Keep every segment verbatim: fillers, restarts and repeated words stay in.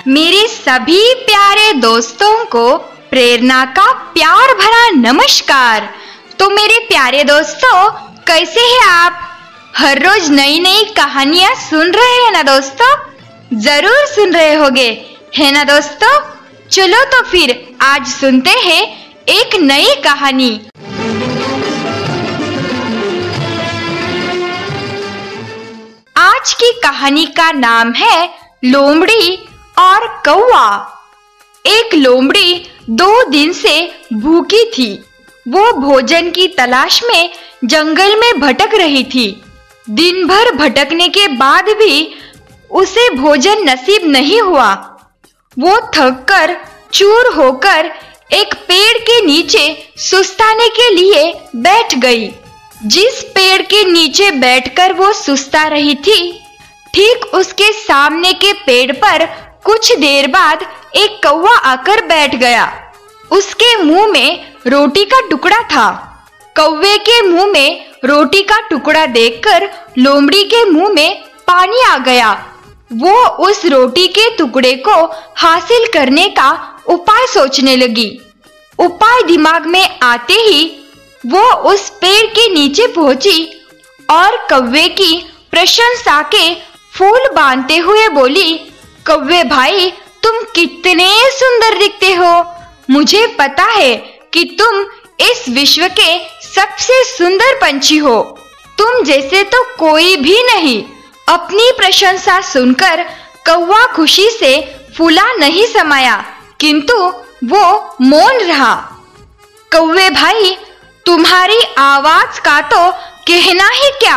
मेरे सभी प्यारे दोस्तों को प्रेरणा का प्यार भरा नमस्कार। तो मेरे प्यारे दोस्तों, कैसे हैं आप? हर रोज नई नई कहानियां सुन रहे हैं ना दोस्तों? जरूर सुन रहे होंगे, है ना दोस्तों? चलो तो फिर आज सुनते हैं एक नई कहानी। आज की कहानी का नाम है लोमड़ी और कौवा। एक लोमड़ी दो दिन से भूखी थी। वो भोजन की तलाश में जंगल में भटक रही थी। दिन भर भटकने के बाद भी उसे भोजन नसीब नहीं हुआ। वो थककर चूर होकर एक पेड़ के नीचे सुस्ताने के लिए बैठ गई। जिस पेड़ के नीचे बैठकर वो सुस्ता रही थी, ठीक उसके सामने के पेड़ पर कुछ देर बाद एक कौवा आकर बैठ गया। उसके मुंह में रोटी का टुकड़ा था। कौवे के मुंह में रोटी का टुकड़ा देखकर लोमड़ी के मुंह में पानी आ गया। वो उस रोटी के टुकड़े को हासिल करने का उपाय सोचने लगी। उपाय दिमाग में आते ही वो उस पेड़ के नीचे पहुंची और कौवे की प्रशंसा के फूल बांधते हुए बोली, कौवे भाई, तुम कितने सुंदर दिखते हो। मुझे पता है कि तुम इस विश्व के सबसे सुंदर पंछी हो। तुम जैसे तो कोई भी नहीं। अपनी प्रशंसा सुनकर कौवा खुशी से फूला नहीं समाया, किंतु वो मौन रहा। कौवे भाई, तुम्हारी आवाज का तो कहना ही क्या,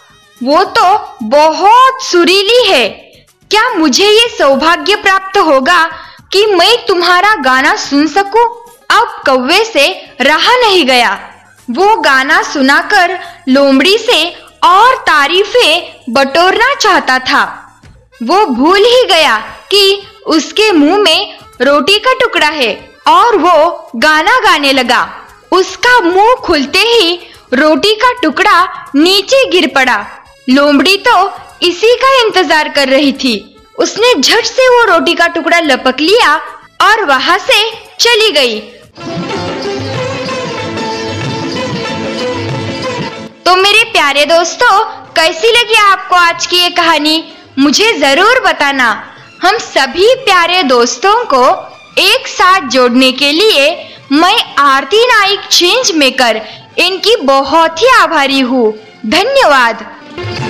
वो तो बहुत सुरीली है। क्या मुझे ये सौभाग्य प्राप्त होगा कि मैं तुम्हारा गाना सुन सकूं? अब कौवे से रहा नहीं गया। वो गाना सुनाकर लोमड़ी से और तारीफें बटोरना चाहता था। वो भूल ही गया कि उसके मुंह में रोटी का टुकड़ा है और वो गाना गाने लगा। उसका मुंह खुलते ही रोटी का टुकड़ा नीचे गिर पड़ा। लोमड़ी तो इसी का इंतजार कर रही थी। उसने झट से वो रोटी का टुकड़ा लपक लिया और वहां से चली गई। तो मेरे प्यारे दोस्तों, कैसी लगी आपको आज की ये कहानी? मुझे जरूर बताना। हम सभी प्यारे दोस्तों को एक साथ जोड़ने के लिए मैं आरती नाइक चेंज मेकर इनकी बहुत ही आभारी हूँ। धन्यवाद।